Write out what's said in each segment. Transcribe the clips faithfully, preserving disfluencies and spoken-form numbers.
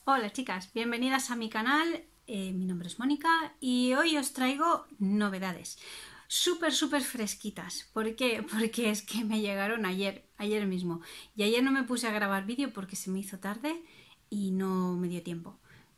Hola chicas, bienvenidas a mi canal, eh, mi nombre es Mónica y hoy os traigo novedades súper súper fresquitas. ¿Por qué? Porque es que me llegaron ayer, ayer mismo, y ayer no me puse a grabar vídeo porque se me hizo tarde y no me dio tiempo.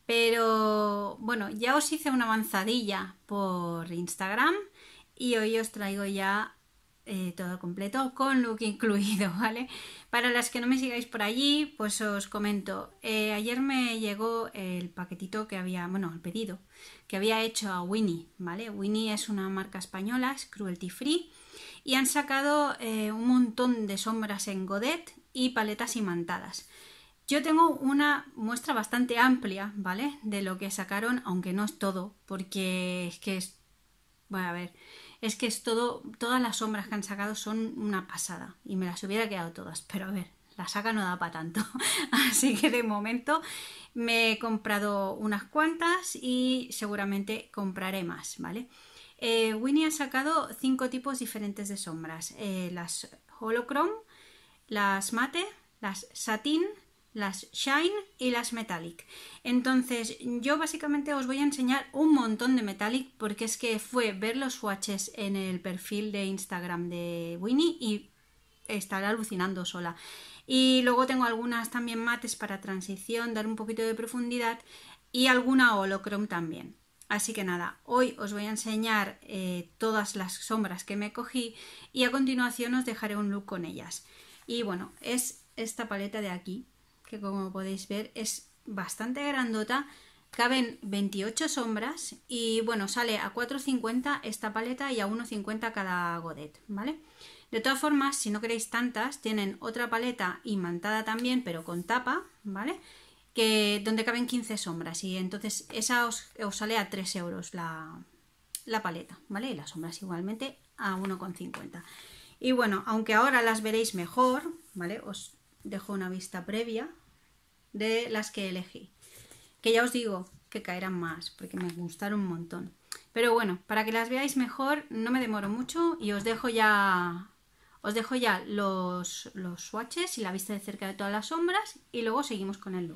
Pero bueno, ya os hice una avanzadilla por Instagram y hoy os traigo ya Eh, todo completo con look incluido, ¿vale? Para las que no me sigáis por allí, pues os comento. Eh, ayer me llegó el paquetito que había, bueno, el pedido que había hecho a Winnie, ¿vale? Winnie es una marca española, es cruelty free y han sacado eh, un montón de sombras en godet y paletas imantadas. Yo tengo una muestra bastante amplia, ¿vale? De lo que sacaron, aunque no es todo, porque es que es... Bueno, a ver... Es que es todo, todas las sombras que han sacado son una pasada y me las hubiera quedado todas, pero a ver, la saca no da para tanto. Así que de momento me he comprado unas cuantas y seguramente compraré más, ¿vale? Eh, Winnie ha sacado cinco tipos diferentes de sombras, eh, las holochrome, las mate, las satin, las shine y las metallic. Entonces yo básicamente os voy a enseñar un montón de metallic porque es que fue ver los swatches en el perfil de Instagram de Winnie y estar alucinando sola. Y luego tengo algunas también mates para transición, dar un poquito de profundidad y alguna holochrome también. Así que nada, hoy os voy a enseñar eh, todas las sombras que me cogí y a continuación os dejaré un look con ellas. Y bueno, es esta paleta de aquí, que como podéis ver es bastante grandota, caben veintiocho sombras y bueno, sale a cuatro cincuenta esta paleta y a uno cincuenta cada godet, ¿vale? De todas formas, si no queréis tantas, tienen otra paleta imantada también, pero con tapa, ¿vale? Que, donde caben quince sombras y entonces esa os, os sale a tres euros la, la paleta, ¿vale? Y las sombras igualmente a uno cincuenta. Y bueno, aunque ahora las veréis mejor, ¿vale? Os dejo una vista previa de las que elegí, que ya os digo que caerán más porque me gustaron un montón, pero bueno, para que las veáis mejor no me demoro mucho y os dejo ya os dejo ya los, los swatches y la vista de cerca de todas las sombras y luego seguimos con el look.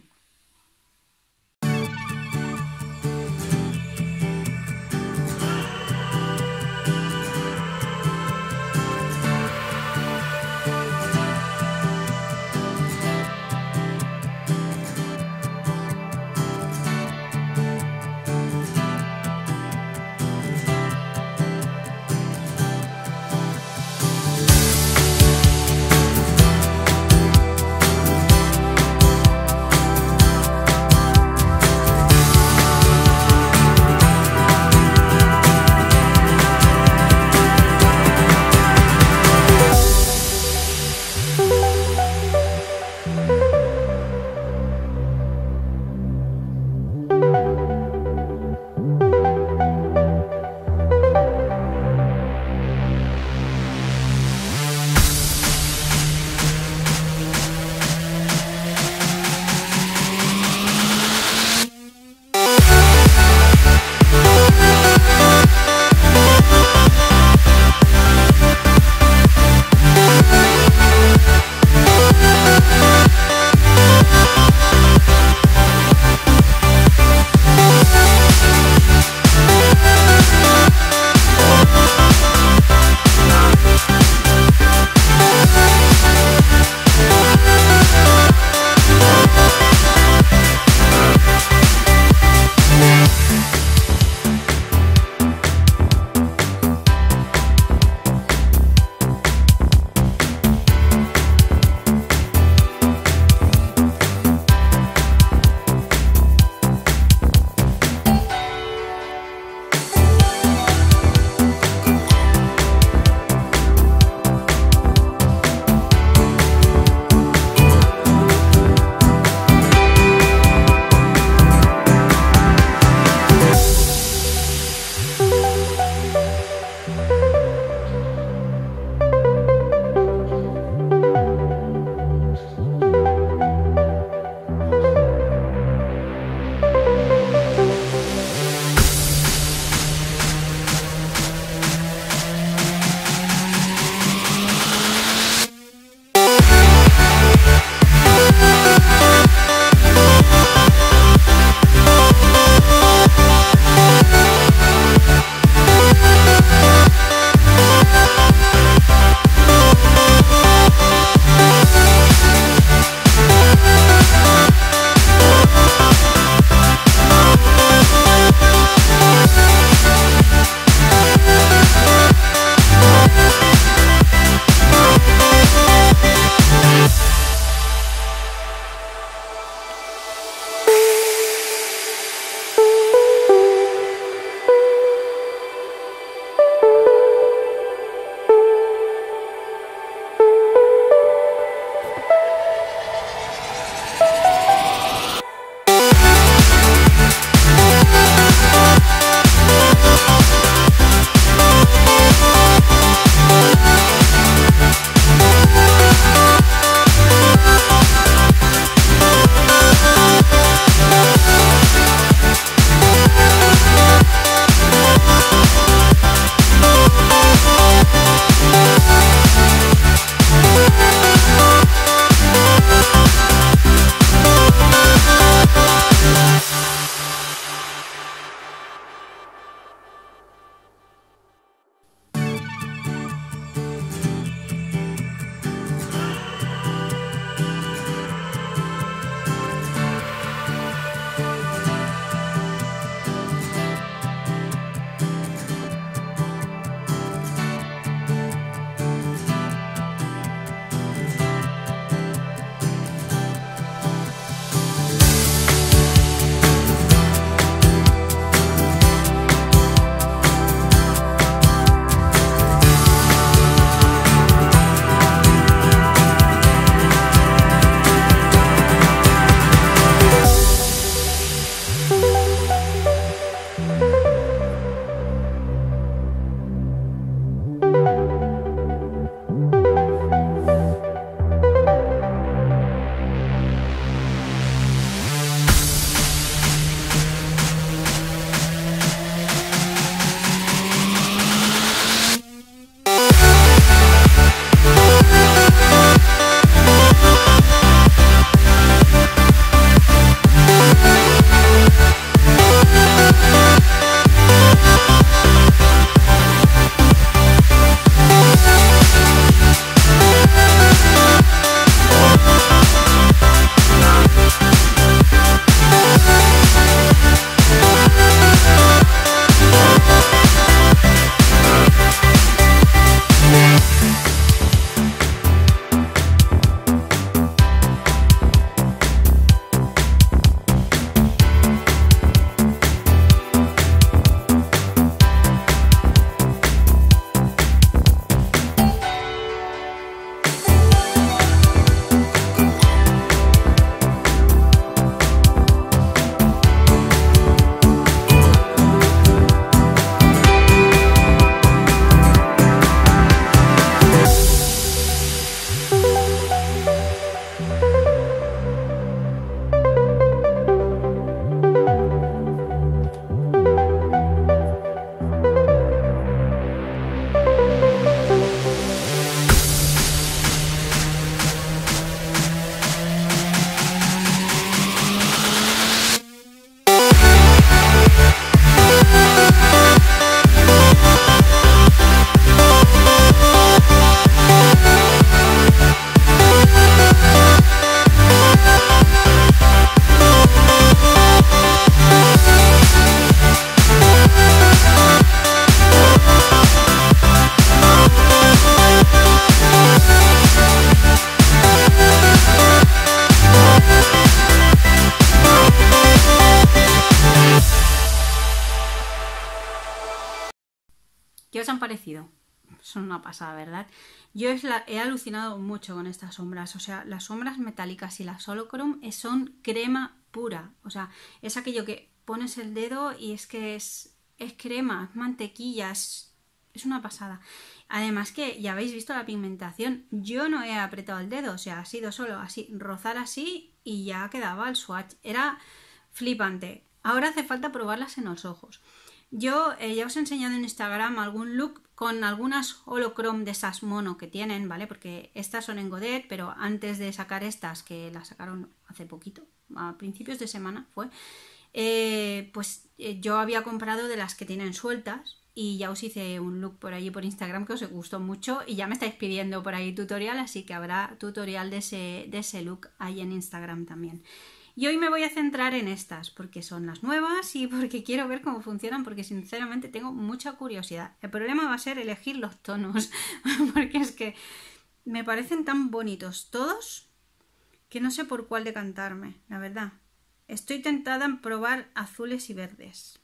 os han parecido? Son una pasada, ¿verdad? Yo es la, he alucinado mucho con estas sombras. O sea, las sombras metálicas y las holochrome son crema pura. O sea, es aquello que pones el dedo y es que es, es crema, es mantequilla, es, es una pasada. Además que ya habéis visto la pigmentación. Yo no he apretado el dedo, o sea, ha sido solo así, rozar así y ya quedaba el swatch. Era flipante. Ahora hace falta probarlas en los ojos. Yo eh, ya os he enseñado en Instagram algún look con algunas holochrome de esas mono que tienen, ¿vale? Porque estas son en Godet, pero antes de sacar estas, que las sacaron hace poquito, a principios de semana fue, eh, pues eh, yo había comprado de las que tienen sueltas y ya os hice un look por allí por Instagram que os gustó mucho y ya me estáis pidiendo por ahí tutorial, así que habrá tutorial de ese, de ese look ahí en Instagram también. Y hoy me voy a centrar en estas porque son las nuevas y porque quiero ver cómo funcionan porque sinceramente tengo mucha curiosidad. El problema va a ser elegir los tonos porque es que me parecen tan bonitos todos que no sé por cuál decantarme, la verdad. Estoy tentada en probar azules y verdes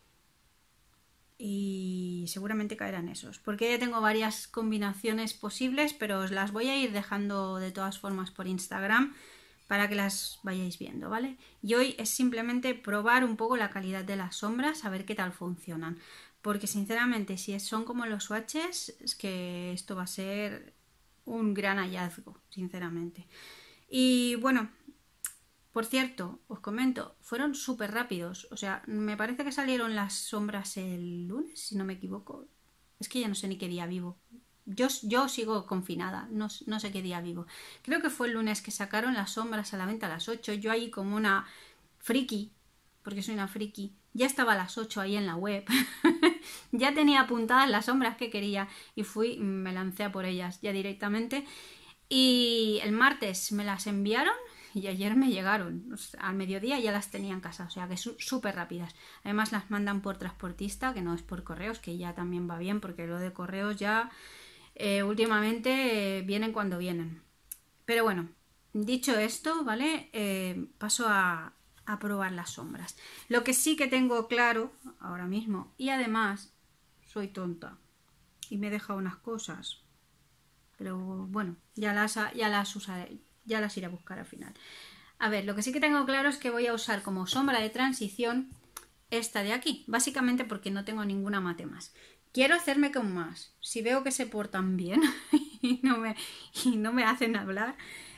y seguramente caerán esos porque ya tengo varias combinaciones posibles, pero os las voy a ir dejando de todas formas por Instagram para que las vayáis viendo, ¿vale? Y hoy es simplemente probar un poco la calidad de las sombras, a ver qué tal funcionan. Porque sinceramente, si son como los swatches, es que esto va a ser un gran hallazgo, sinceramente. Y bueno, por cierto, os comento, fueron súper rápidos. O sea, me parece que salieron las sombras el lunes, si no me equivoco. Es que ya no sé ni qué día vivo. Yo, yo sigo confinada, no, no sé qué día vivo. Creo que fue el lunes que sacaron las sombras a la venta a las ocho. Yo ahí como una friki, porque soy una friki, ya estaba a las ocho ahí en la web. Ya tenía apuntadas las sombras que quería y fui, me lancé a por ellas ya directamente. Y el martes me las enviaron y ayer me llegaron. Al mediodía ya las tenía en casa, o sea que súper rápidas. Además las mandan por transportista, que no es por correos, que ya también va bien porque lo de correos ya... Eh, últimamente eh, vienen cuando vienen. Pero bueno, dicho esto, ¿vale? Eh, paso a, a probar las sombras. Lo que sí que tengo claro ahora mismo, y además soy tonta y me he dejado unas cosas, pero bueno, ya las, ya las usaré, ya las iré a buscar al final. A ver, lo que sí que tengo claro es que voy a usar como sombra de transición esta de aquí, básicamente porque no tengo ninguna mate más. Quiero hacerme con más. Si veo que se portan bien y, no me, y no me hacen hablar,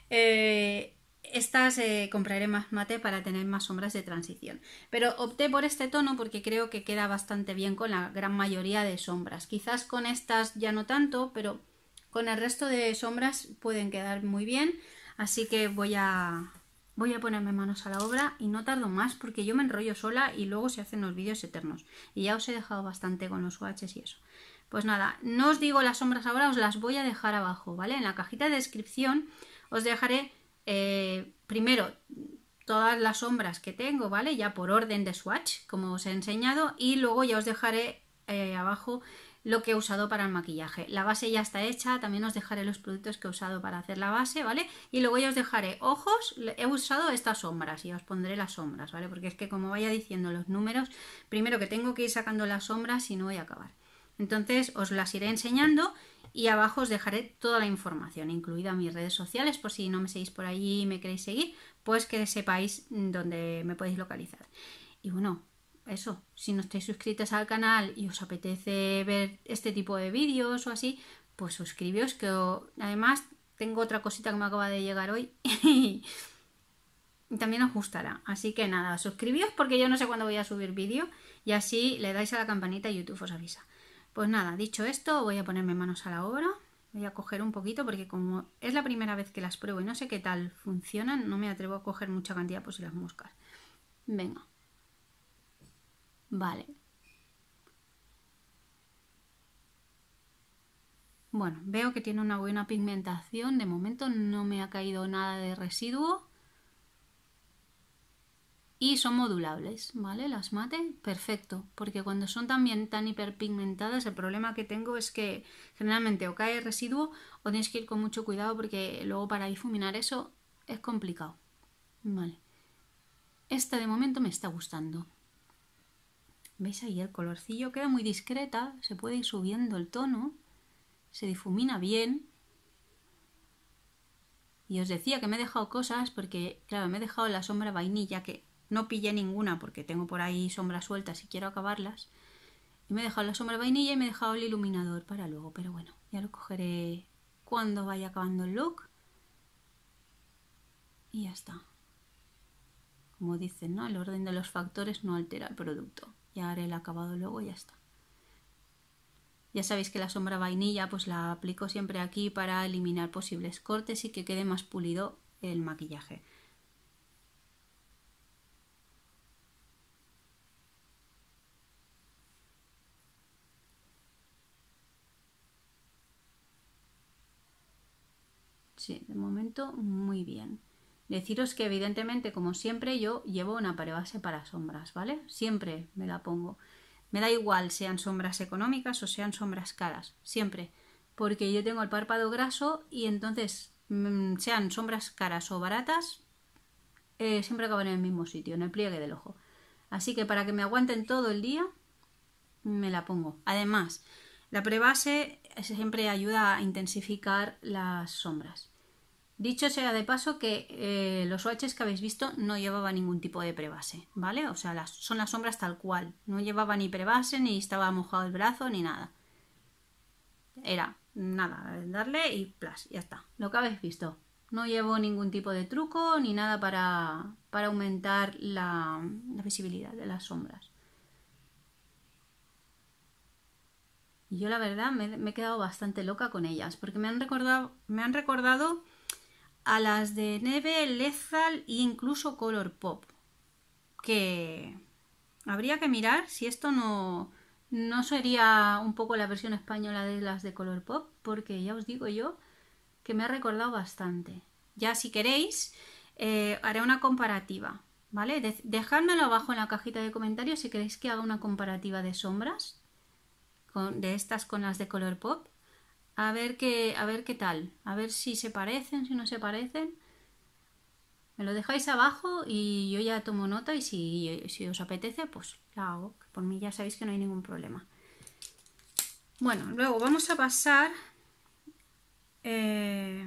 eh, estas eh, compraré más mate para tener más sombras de transición. Pero opté por este tono porque creo que queda bastante bien con la gran mayoría de sombras. Quizás con estas ya no tanto, pero con el resto de sombras pueden quedar muy bien. Así que voy a... Voy a ponerme manos a la obra y no tardo más porque yo me enrollo sola y luego se hacen los vídeos eternos. Y ya os he dejado bastante con los swatches y eso. Pues nada, no os digo las sombras ahora, os las voy a dejar abajo, ¿vale? En la cajita de descripción os dejaré eh, primero todas las sombras que tengo, ¿vale? Ya por orden de swatch, como os he enseñado. Y luego ya os dejaré eh, abajo lo que he usado para el maquillaje. La base ya está hecha, también os dejaré los productos que he usado para hacer la base, ¿vale? Y luego ya os dejaré ojos, he usado estas sombras y os pondré las sombras, ¿vale? Porque es que como vaya diciendo los números, primero que tengo que ir sacando las sombras y no voy a acabar. Entonces os las iré enseñando y abajo os dejaré toda la información, incluida mis redes sociales, por si no me seguís por allí y me queréis seguir, pues que sepáis dónde me podéis localizar. Y bueno, eso, si no estáis suscritos al canal y os apetece ver este tipo de vídeos o así, pues suscribíos, que además tengo otra cosita que me acaba de llegar hoy y también os gustará. Así que nada, suscribíos porque yo no sé cuándo voy a subir vídeo y así le dais a la campanita y YouTube os avisa. Pues nada, dicho esto, voy a ponerme manos a la obra. Voy a coger un poquito porque como es la primera vez que las pruebo y no sé qué tal funcionan, no me atrevo a coger mucha cantidad por si las moscas. Venga. Vale. Bueno, veo que tiene una buena pigmentación. De momento no me ha caído nada de residuo. Y son modulables, ¿vale? Las mate, perfecto. Porque cuando son también tan hiperpigmentadas, el problema que tengo es que generalmente o cae residuo o tienes que ir con mucho cuidado porque luego para difuminar eso es complicado. Vale. Esta de momento me está gustando. ¿Veis ahí el colorcillo? Queda muy discreta, se puede ir subiendo el tono, se difumina bien. Y os decía que me he dejado cosas porque, claro, me he dejado la sombra vainilla, que no pillé ninguna porque tengo por ahí sombras sueltas y quiero acabarlas. Y me he dejado la sombra vainilla y me he dejado el iluminador para luego, pero bueno, ya lo cogeré cuando vaya acabando el look. Y ya está. Como dicen, ¿no? El orden de los factores no altera el producto. Ya haré el acabado luego y ya está. Ya sabéis que la sombra vainilla pues la aplico siempre aquí para eliminar posibles cortes y que quede más pulido el maquillaje. Sí, de momento muy bien. Deciros que evidentemente, como siempre, yo llevo una prebase para sombras, ¿vale? Siempre me la pongo. Me da igual sean sombras económicas o sean sombras caras, siempre. Porque yo tengo el párpado graso y entonces, mmm, sean sombras caras o baratas, eh, siempre acaban en el mismo sitio, en el pliegue del ojo. Así que para que me aguanten todo el día, me la pongo. Además, la prebase siempre ayuda a intensificar las sombras. Dicho sea de paso que eh, los swatches que habéis visto no llevaba ningún tipo de prebase, ¿vale? O sea, las, son las sombras tal cual. No llevaba ni prebase, ni estaba mojado el brazo, ni nada. Era nada, darle y plas, ya está. Lo que habéis visto. No llevo ningún tipo de truco ni nada para, para aumentar la, la visibilidad de las sombras. Y yo la verdad me, me he quedado bastante loca con ellas, porque me han recordado, me han recordado a las de Neve, Lethal e incluso Colourpop, que habría que mirar si esto no, no sería un poco la versión española de las de Colourpop, porque ya os digo yo que me ha recordado bastante. Ya si queréis eh, haré una comparativa, ¿vale? De dejádmelo abajo en la cajita de comentarios si queréis que haga una comparativa de sombras con, de estas con las de Colourpop. A ver qué, a ver qué tal, a ver si se parecen, si no se parecen. Me lo dejáis abajo y yo ya tomo nota y si, si os apetece, pues la hago. Por mí ya sabéis que no hay ningún problema. Bueno, luego vamos a pasar... Eh,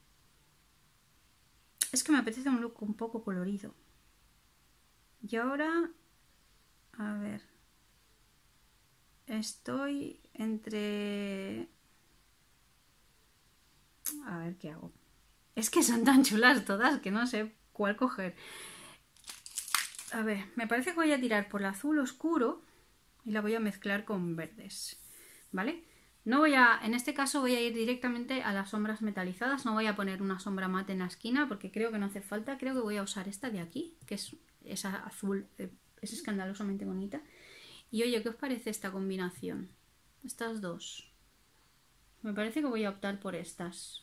es que me apetece un look un poco colorido. Y ahora... A ver... Estoy entre... A ver qué hago. Es que son tan chulas todas que no sé cuál coger. A ver, me parece que voy a tirar por el azul oscuro y la voy a mezclar con verdes, ¿vale? No voy a, en este caso voy a ir directamente a las sombras metalizadas, no voy a poner una sombra mate en la esquina porque creo que no hace falta, creo que voy a usar esta de aquí, que es esa azul, es escandalosamente bonita. Y oye, ¿qué os parece esta combinación? Estas dos. Me parece que voy a optar por estas.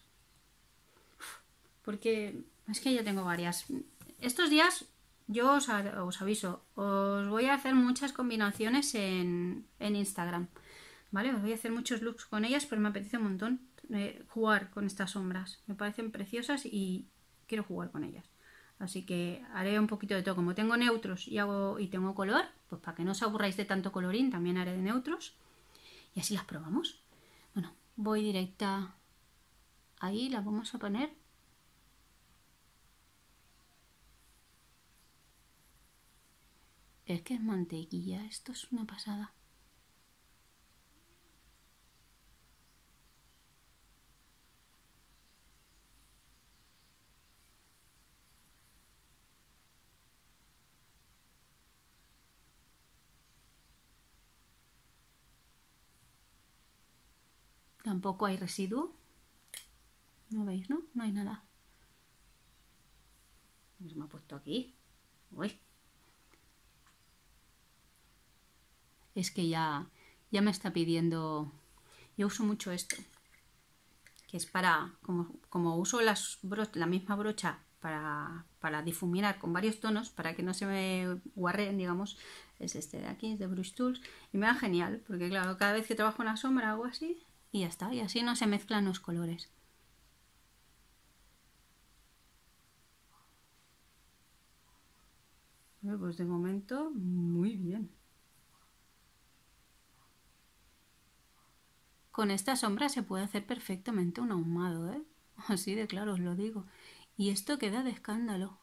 Porque es que ya tengo varias. Estos días yo os, os aviso, os voy a hacer muchas combinaciones en, en Instagram, ¿vale? Os voy a hacer muchos looks con ellas, pero me apetece un montón eh, jugar con estas sombras. Me parecen preciosas y quiero jugar con ellas. Así que haré un poquito de todo. Como tengo neutros y, hago, y tengo color, pues para que no os aburráis de tanto colorín, también haré de neutros. Y así las probamos. Bueno, voy directa ahí, la vamos a poner. Es que es mantequilla, esto es una pasada. Tampoco hay residuo. ¿No veis, no? No hay nada. Se me ha puesto aquí. Uy. Es que ya, ya me está pidiendo... Yo uso mucho esto. Que es para... Como, como uso las bro la misma brocha para, para difuminar con varios tonos, para que no se me guarreen, digamos, es este de aquí, es de Brush Tools. Y me da genial, porque claro, cada vez que trabajo una sombra hago así y ya está. Y así no se mezclan los colores. Pues de momento, muy bien. con esta sombra se puede hacer perfectamente un ahumado, ¿eh? Así de claro os lo digo. Y esto queda de escándalo.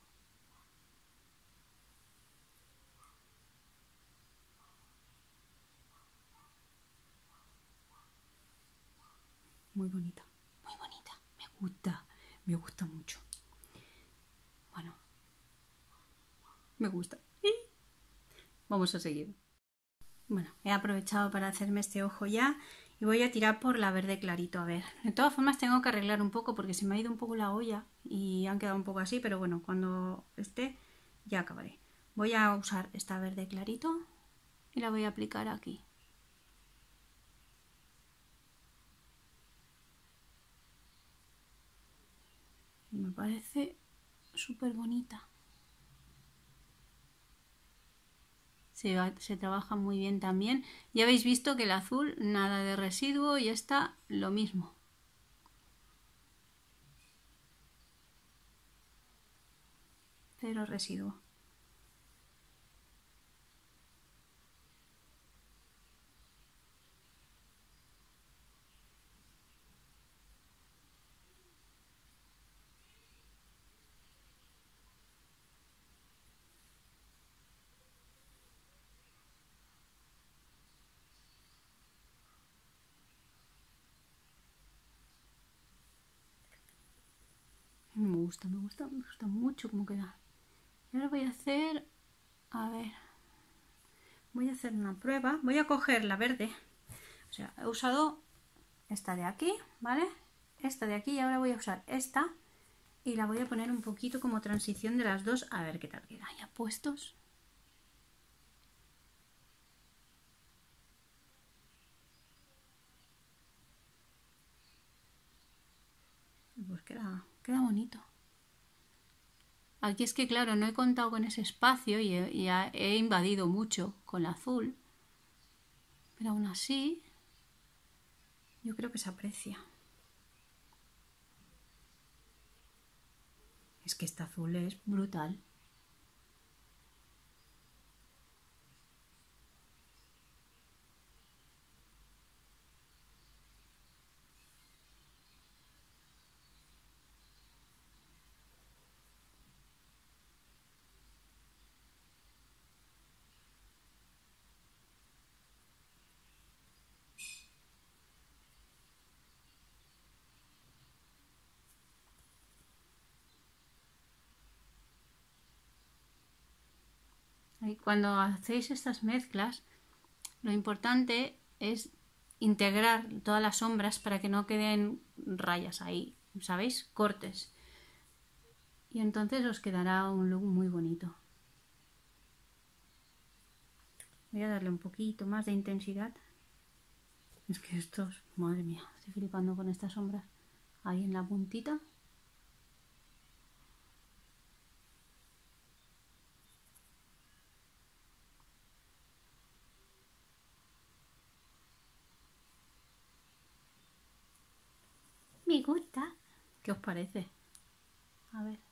Muy bonita, muy bonita. Me gusta, me gusta mucho. Bueno, me gusta. Vamos a seguir. Bueno, he aprovechado para hacerme este ojo ya y voy a tirar por la verde clarito, a ver. De todas formas tengo que arreglar un poco porque se me ha ido un poco la olla y han quedado un poco así, pero bueno, cuando esté ya acabaré. Voy a usar esta verde clarito y la voy a aplicar aquí. Y me parece súper bonita. Se, va, se trabaja muy bien también. Ya habéis visto que el azul nada de residuo y esta lo mismo. Cero residuo. Me gusta, me gusta, me gusta mucho cómo queda. Y ahora voy a hacer, a ver, voy a hacer una prueba. Voy a coger la verde. O sea, he usado esta de aquí, ¿vale? Esta de aquí y ahora voy a usar esta y la voy a poner un poquito como transición de las dos. A ver qué tal queda. Ya puestos. Pues queda, queda bonito. Aquí es que, claro, no he contado con ese espacio y he, y he invadido mucho con el azul. Pero aún así, yo creo que se aprecia. Es que este azul es brutal. Cuando hacéis estas mezclas, lo importante es integrar todas las sombras para que no queden rayas ahí, ¿sabéis? Cortes. Y entonces os quedará un look muy bonito. Voy a darle un poquito más de intensidad. Es que estos, madre mía, estoy flipando con estas sombras. Ahí en la puntita. Me gusta. ¿Qué os parece? A ver.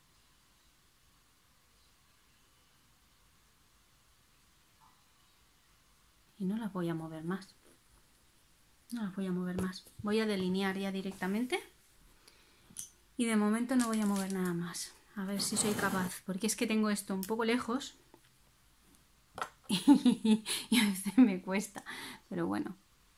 Y no las voy a mover más. No las voy a mover más. Voy a delinear ya directamente. Y de momento no voy a mover nada más. A ver si soy capaz. Porque es que tengo esto un poco lejos. Y a veces me cuesta. Pero bueno.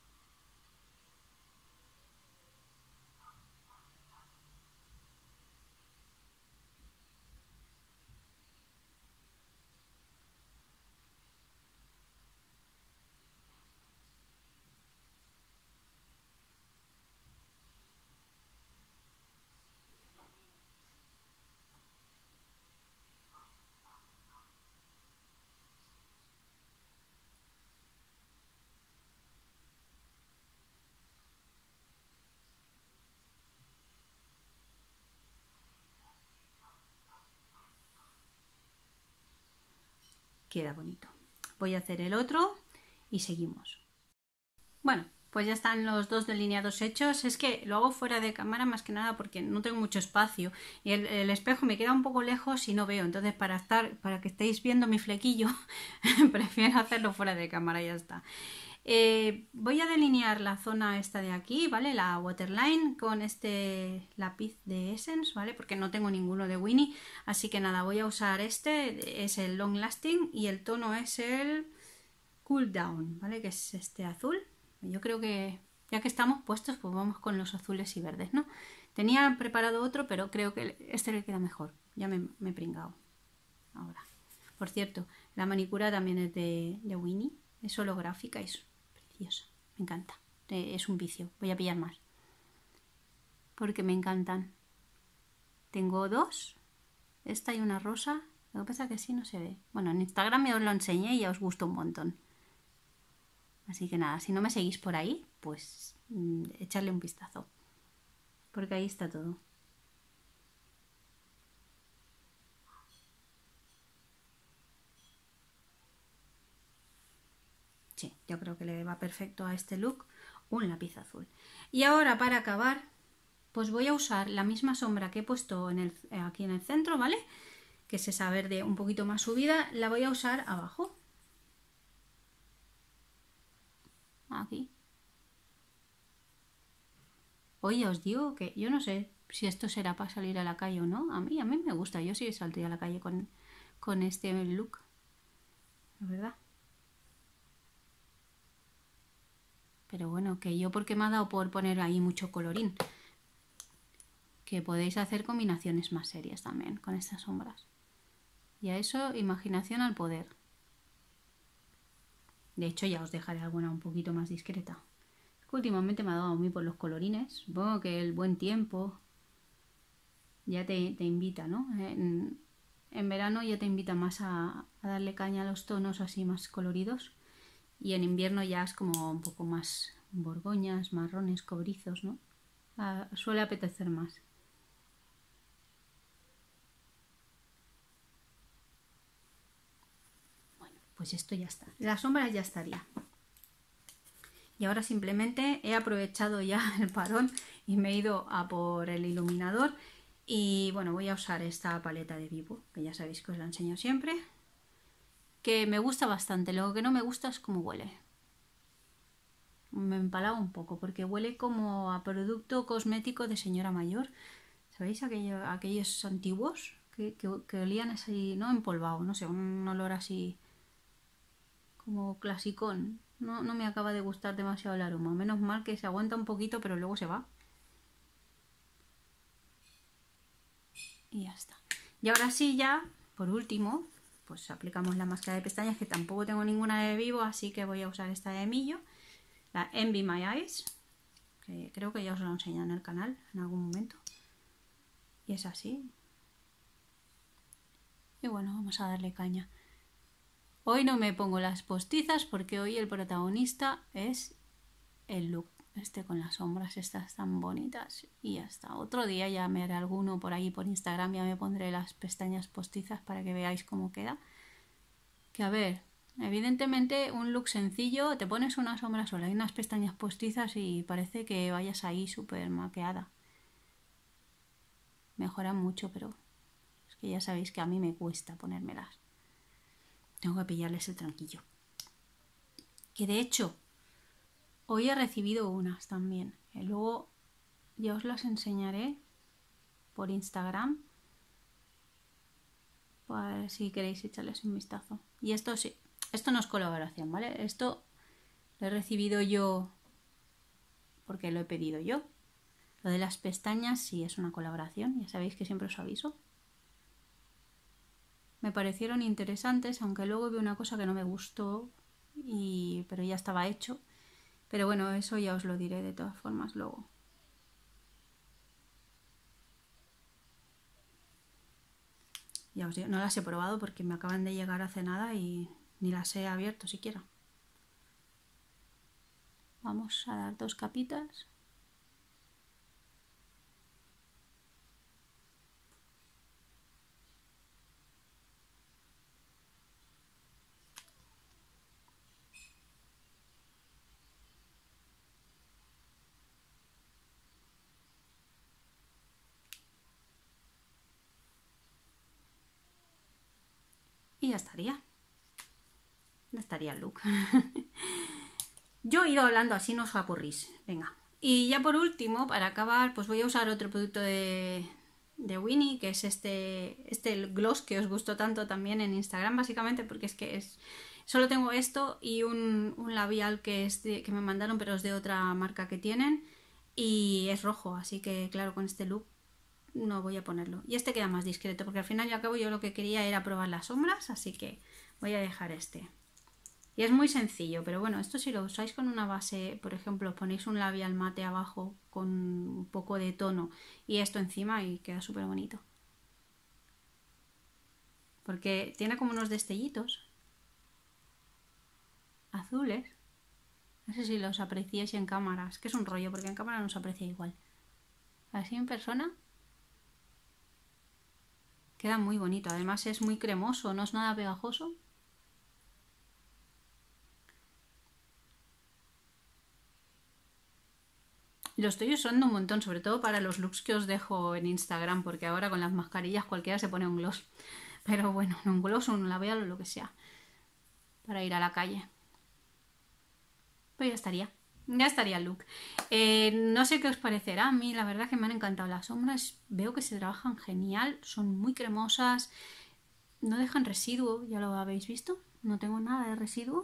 Queda bonito. Voy a hacer el otro y seguimos. Bueno, pues ya están los dos delineados hechos. Es que lo hago fuera de cámara más que nada porque no tengo mucho espacio y el, el espejo me queda un poco lejos y no veo. Entonces para estar, para que estéis viendo mi flequillo, prefiero hacerlo fuera de cámara y ya está. Eh, voy a delinear la zona esta de aquí, ¿vale? La waterline con este lápiz de Essence, ¿vale? Porque no tengo ninguno de Winnie, así que nada, voy a usar este, es el Long Lasting y el tono es el Cool Down, ¿vale? Que es este azul. Yo creo que ya que estamos puestos, pues vamos con los azules y verdes, ¿no? Tenía preparado otro, pero creo que este le queda mejor. Ya me, me he pringado. Ahora. Por cierto, la manicura también es de, de Winnie. Es holográfica, es preciosa. Me encanta. Es un vicio. Voy a pillar más. Porque me encantan. Tengo dos. Esta y una rosa. Lo que pasa es que así no se ve. Bueno, en Instagram ya os lo enseñé y ya os gustó un montón. Así que nada, si no me seguís por ahí, pues mmm, echarle un vistazo. Porque ahí está todo. Sí, yo creo que le va perfecto a este look un lápiz azul. Y ahora para acabar, pues voy a usar la misma sombra que he puesto en el, aquí en el centro, ¿vale? Que es esa verde un poquito más subida, la voy a usar abajo. Aquí. Oye, os digo que yo no sé si esto será para salir a la calle o no. A mí, a mí me gusta, yo sí saldría a la calle con, con este look. La verdad. Pero bueno, que yo porque me ha dado por poner ahí mucho colorín. Que podéis hacer combinaciones más serias también con estas sombras. Y a eso, imaginación al poder. De hecho, ya os dejaré alguna un poquito más discreta. Últimamente me ha dado a mí por los colorines. Supongo que el buen tiempo ya te, te invita, ¿no? En, en verano ya te invita más a, a darle caña a los tonos así más coloridos. Y en invierno ya es como un poco más borgoñas, marrones, cobrizos, ¿no? Ah, suele apetecer más. Bueno, pues esto ya está. La sombra ya estaría. Y ahora simplemente he aprovechado ya el parón y me he ido a por el iluminador. Y bueno, voy a usar esta paleta de Vivo, que ya sabéis que os la enseño siempre. Que me gusta bastante. Lo que no me gusta es cómo huele. Me empalaba un poco porque huele como a producto cosmético de señora mayor. ¿Sabéis aquello, aquellos antiguos que, que, que olían así, no empolvado, no sé, un olor así como clasicón? No, no me acaba de gustar demasiado el aroma. Menos mal que se aguanta un poquito, pero luego se va. Y ya está. Y ahora sí, ya, por último, pues aplicamos la máscara de pestañas, que tampoco tengo ninguna de Vivo, así que voy a usar esta de Millo, la Envy My Eyes, que creo que ya os lo he enseñado en el canal en algún momento. Y es así. Y bueno, vamos a darle caña. Hoy no me pongo las postizas porque hoy el protagonista es el look este con las sombras estas tan bonitas. Y ya está. Otro día ya me haré alguno por ahí por Instagram, ya me pondré las pestañas postizas para que veáis cómo queda. Que a ver, evidentemente un look sencillo, te pones una sombra sola y unas pestañas postizas y parece que vayas ahí súper maqueada. Mejoran mucho, pero es que ya sabéis que a mí me cuesta ponérmelas. Tengo que pillarles el tranquillo. Que de hecho, hoy he recibido unas también. Y luego ya os las enseñaré por Instagram. Para si queréis echarles un vistazo. Y esto sí, esto no es colaboración, ¿vale? Esto lo he recibido yo porque lo he pedido yo. Lo de las pestañas sí es una colaboración, ya sabéis que siempre os aviso. Me parecieron interesantes, aunque luego vi una cosa que no me gustó, y... pero ya estaba hecho. Pero bueno, eso ya os lo diré de todas formas luego. Ya os digo, no las he probado porque me acaban de llegar hace nada y ni las he abierto siquiera. Vamos a dar dos capitas. Y ya estaría. Ya estaría el look. Yo he ido hablando así, no os aburrís. Venga. Y ya por último, para acabar, pues voy a usar otro producto de, de Winnie, que es este, este gloss que os gustó tanto también en Instagram, básicamente, porque es que es... Solo tengo esto y un, un labial que, es de, que me mandaron, pero es de otra marca que tienen. Y es rojo, así que claro, con este look no voy a ponerlo. Y este queda más discreto, porque al final y al cabo yo lo que quería era probar las sombras, así que voy a dejar este. Y es muy sencillo, pero bueno, esto si lo usáis con una base, por ejemplo, ponéis un labial mate abajo con un poco de tono y esto encima y queda súper bonito. Porque tiene como unos destellitos azules. No sé si los apreciáis en cámara, es que es un rollo porque en cámara no se aprecia igual. Así en persona queda muy bonito, además es muy cremoso, no es nada pegajoso. Lo estoy usando un montón, sobre todo para los looks que os dejo en Instagram, porque ahora con las mascarillas cualquiera se pone un gloss. Pero bueno, un gloss o un labial o lo que sea, para ir a la calle. Pues ya estaría, ya estaría el look. Eh, no sé qué os parecerá, a mí la verdad que me han encantado las sombras, veo que se trabajan genial, son muy cremosas, no dejan residuo, ya lo habéis visto, no tengo nada de residuo.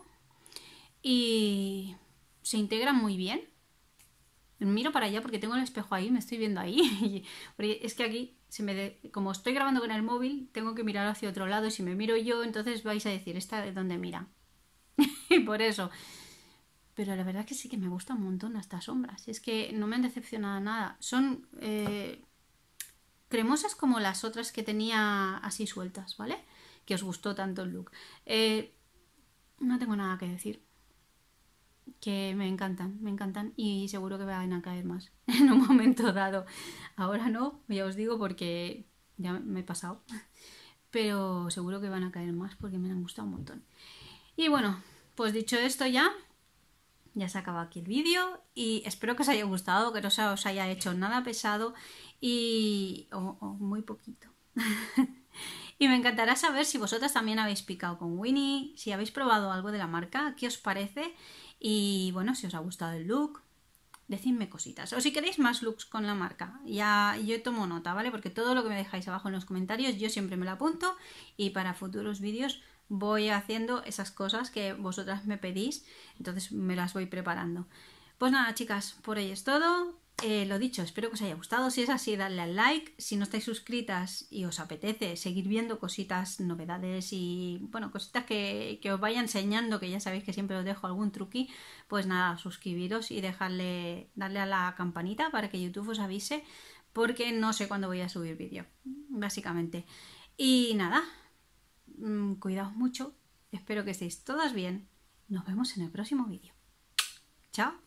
Y se integran muy bien. Miro para allá porque tengo el espejo ahí, me estoy viendo ahí. Porque es que aquí, se me de... como estoy grabando con el móvil, tengo que mirar hacia otro lado. Y si me miro yo, entonces vais a decir, ¿esta de dónde mira? Y por eso. Pero la verdad es que sí que me gusta un montón estas sombras. Es que no me han decepcionado nada. Son eh, cremosas como las otras que tenía así sueltas, ¿vale? Que os gustó tanto el look. Eh, no tengo nada que decir. Que me encantan, me encantan y seguro que van a caer más en un momento dado. Ahora no, ya os digo porque ya me he pasado, pero seguro que van a caer más porque me han gustado un montón. Y bueno, pues dicho esto ya, ya se acaba aquí el vídeo y espero que os haya gustado, que no se os haya hecho nada pesado y o, o muy poquito. Y me encantará saber si vosotras también habéis picado con Winnie, si habéis probado algo de la marca, qué os parece. Y bueno, si os ha gustado el look, decidme cositas. O si queréis más looks con la marca, ya yo tomo nota, ¿vale? Porque todo lo que me dejáis abajo en los comentarios yo siempre me lo apunto y para futuros vídeos voy haciendo esas cosas que vosotras me pedís, entonces me las voy preparando. Pues nada, chicas, por hoy es todo. Eh, lo dicho, espero que os haya gustado. Si es así, dadle al like. Si no estáis suscritas y os apetece seguir viendo cositas, novedades y bueno, cositas que, que os vaya enseñando, que ya sabéis que siempre os dejo algún truqui, pues nada, suscribiros y dejarle, darle a la campanita para que YouTube os avise, porque no sé cuándo voy a subir vídeo, básicamente. Y nada, mmm, cuidaos mucho, espero que estéis todas bien. Nos vemos en el próximo vídeo. Chao.